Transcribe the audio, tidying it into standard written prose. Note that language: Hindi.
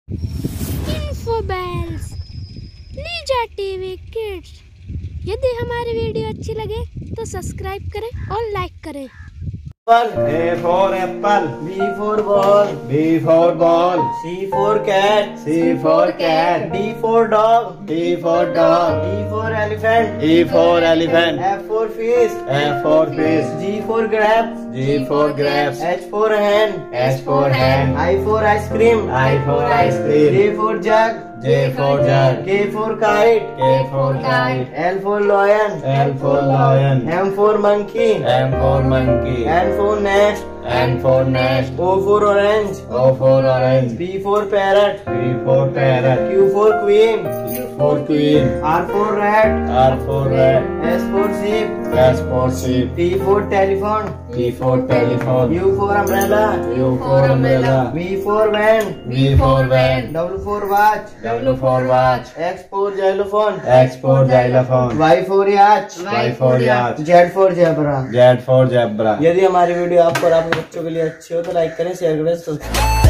Info bells Lisa TV kids. यदि हमारी वीडियो अच्छी लगे तो सब्सक्राइब करें और लाइक करें। A for apple, B for ball, B for ball, C for cat, C for cat, D for dog, D for dog, E for elephant, E for elephant, F for fish, F for fish, G for grapes, G for grapes, H for hen, H for hen, I for ice cream, I for ice cream, J for jug, J for jug, K for kite, K for kite, L for lion, L for lion, M for monkey, M for monkey, N for nest, N for nest, O for orange, O for orange, P for parrot, P for parrot, Q for queen, Q for queen, R for rat, R for rat, S for sheep, S for sheep, T for telephone, T for telephone, U for umbrella, U for umbrella, V for van, V for van, W for watch, W for watch, X for xylophone, X for xylophone, Y for yacht, Y for yacht, Z for zebra, Z for zebra। यदि हमारी वीडियो आपको और आपके बच्चों के लिए अच्छी हो तो लाइक करें, शेयर करें, सब्सक्राइब